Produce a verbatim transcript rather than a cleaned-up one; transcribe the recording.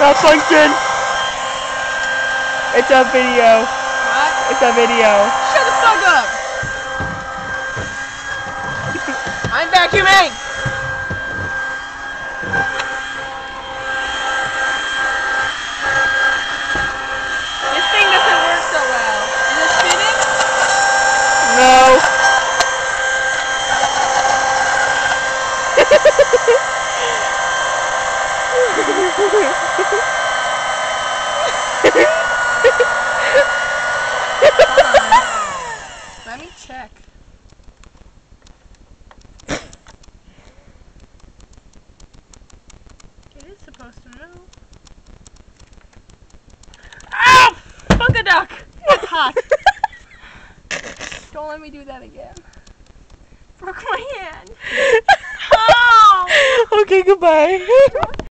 Malfunction! It's a video. What? It's a video. Shut the fuck up! I'm vacuuming! This thing doesn't work so well. Is it spinning? No. Let me check. It is supposed to move. Ah! Fuck a duck! It's hot. Don't let me do that again. Broke my hand. Oh! Okay, goodbye.